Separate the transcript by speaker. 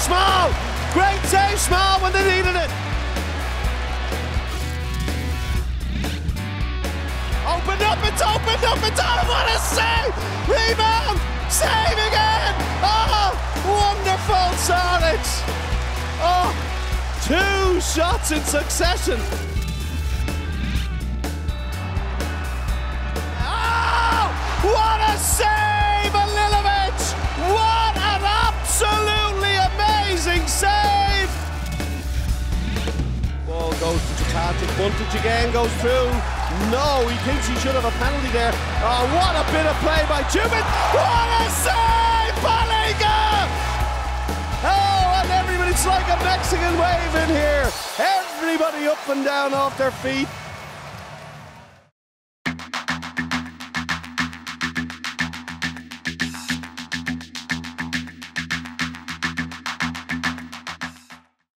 Speaker 1: Small! Great save, Small, when they needed it. Opened up, it's opened up, it's out. What a save! Rebound! Save again! Oh, wonderful Sarnich! Oh, 2 shots in succession. Oh, what a save, Alilovic! What an absolutely amazing save! Ball goes to Japatic, Buntage again goes through. No, he thinks he should have a penalty there. Oh, what a bit of play by Jubin! What a save, Palinga! Oh, and everybody, it's like a Mexican wave in here. Everybody up and down off their feet.